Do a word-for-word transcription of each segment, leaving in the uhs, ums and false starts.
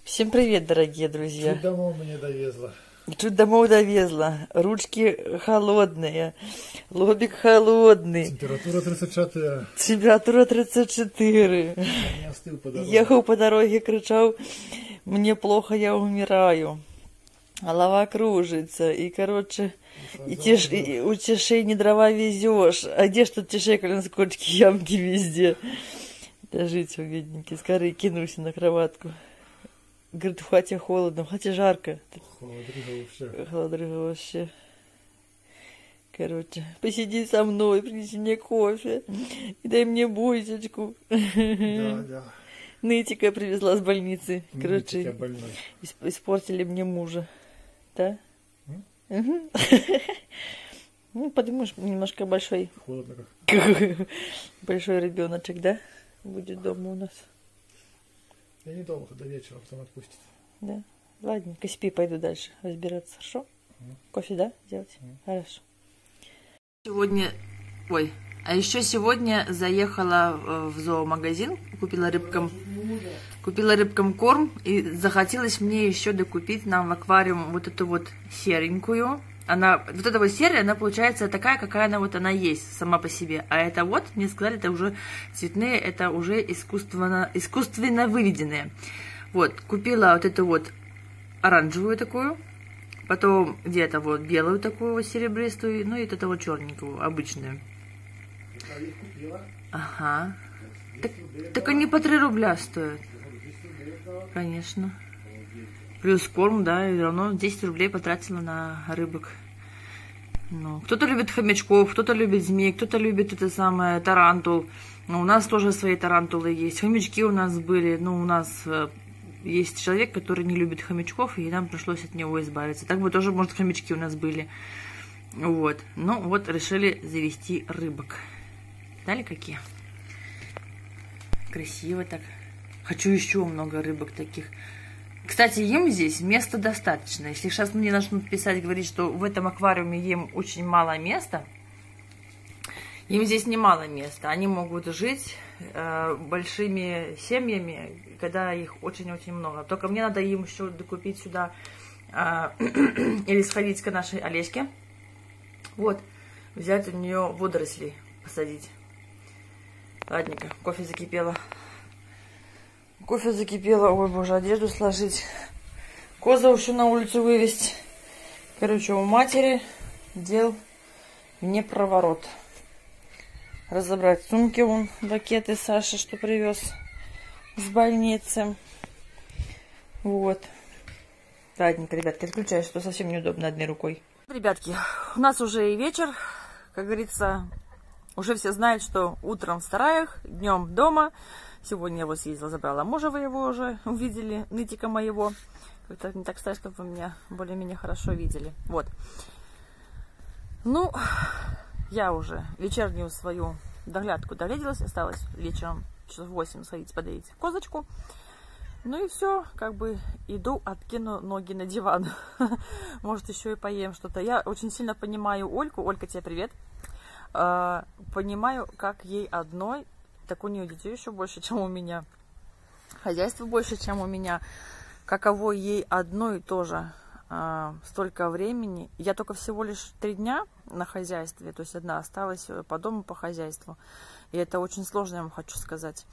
Всем привет, дорогие друзья. Чуть домой меня довезла. Чуть домой довезла. Ручки холодные, лобик холодный. Температура тридцать четыре. Температура тридцать четыре. Не остыл по дороге. Ехал по дороге, кричал: мне плохо, я умираю. Голова кружится. И, короче, и, тиш... и утешение дрова везешь. А где ж тут тишей, коли на скотчке ямки везде? Дожить, бедненький. Скорее кинулся на кроватку. Говорит, в хате холодно, в хате жарко. Холодрыга вообще. Холодрыга вообще. Короче, посиди со мной, принеси мне кофе. И дай мне бусечку. Да, да. Нытика привезла с больницы. Короче, больной. испортили мне мужа. Да? Угу. Ну, подумаешь, немножко большой. Холодно как. Большой ребеночек, да? Будет дома у нас. Я недолго, до вечера, потом отпустит. Да. Ладненько, спи, пойду дальше разбираться. Хорошо? Mm. Кофе, да, делать? Mm. Хорошо. Сегодня... Ой, а еще сегодня заехала в зоомагазин, купила рыбкам, купила рыбкам корм, и захотелось мне еще докупить нам в аквариум вот эту вот серенькую. Она, вот эта вот серия, она получается такая, какая она вот она есть сама по себе. А это вот, мне сказали, это уже цветные, это уже искусственно, искусственно выведенные. Вот, купила вот эту вот оранжевую такую, потом где-то вот белую такую вот серебристую, ну и вот эту вот черненькую, обычную. Ага. Так, так они по три рубля стоят. Конечно. Плюс корм, да, и равно десять рублей потратила на рыбок. Ну, кто-то любит хомячков, кто-то любит змей, кто-то любит это самое тарантул. Ну, у нас тоже свои тарантулы есть. Хомячки у нас были. Ну, у нас э, есть человек, который не любит хомячков, и нам пришлось от него избавиться. Так бы тоже, может, хомячки у нас были. Вот. Ну, вот решили завести рыбок. Дали какие? Красиво так. Хочу еще много рыбок таких. Кстати, им здесь места достаточно. Если сейчас мне начнут писать, говорить, что в этом аквариуме им очень мало места, им здесь немало места. Они могут жить э, большими семьями, когда их очень-очень много. Только мне надо им еще докупить сюда э, или сходить к нашей Олеське. Вот, взять у нее водоросли, посадить. Ладненько, кофе закипело. Кофе закипело, ой, боже, одежду сложить. Козу еще на улицу вывести. Короче, у матери дел не проворот. Разобрать сумки, вон, пакеты Саши, что привез с больницы. Вот. Ладненько, ребятки, отключаюсь, что совсем неудобно одной рукой. Ребятки, у нас уже и вечер. Как говорится, уже все знают, что утром в сараях, днем дома. Сегодня я вот съездила, забрала мужа, вы его уже увидели, нытика моего. Как-то не так сказать, чтобы вы меня более-менее хорошо видели. Вот. Ну, я уже вечернюю свою доглядку догляделась. Осталось вечером часов восемь сходить подоить козочку. Ну и все, как бы иду, откину ноги на диван. Может, еще и поем что-то. Я очень сильно понимаю Ольку. Олька, тебе привет. Понимаю, как ей одной. Так у нее детей еще больше, чем у меня. Хозяйство больше, чем у меня. Каково ей одной тоже э, столько времени. Я только всего лишь три дня на хозяйстве. То есть одна осталась по дому, по хозяйству. И это очень сложно, я вам хочу сказать.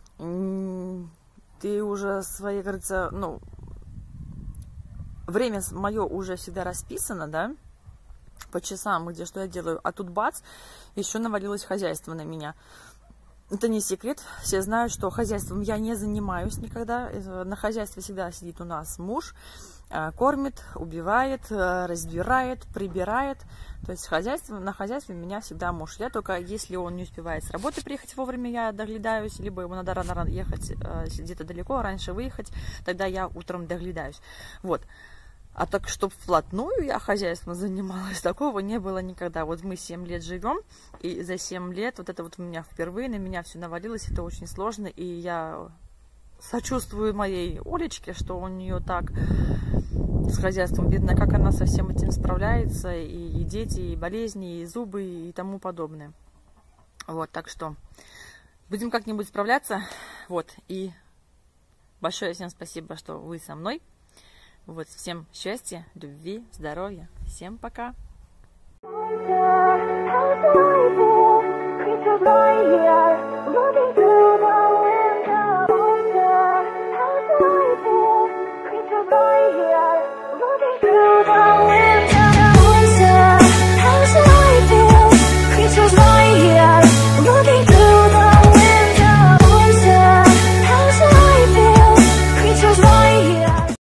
Ты уже свои, говорится, ну, время мое уже всегда расписано, да? По часам, где что я делаю. А тут бац, еще навалилось хозяйство на меня. Это не секрет, все знают, что хозяйством я не занимаюсь никогда. На хозяйстве всегда сидит у нас муж, кормит, убивает, разбирает, прибирает. То есть хозяйство, на хозяйстве у меня всегда муж. Я только, если он не успевает с работы приехать вовремя, я доглядаюсь, либо ему надо рано ехать где-то далеко, раньше выехать, тогда я утром доглядаюсь. Вот. А так, чтобы вплотную я хозяйством занималась, такого не было никогда. Вот мы семь лет живем, и за семь лет вот это вот у меня впервые, на меня все навалилось, это очень сложно, и я сочувствую моей Олечке, что у нее так с хозяйством видно, как она со всем этим справляется, и, и дети, и болезни, и зубы, и тому подобное. Вот, так что будем как-нибудь справляться, вот, и Большое всем спасибо, что вы со мной. Вот, всем счастья, любви, здоровья. Всем пока. Creatures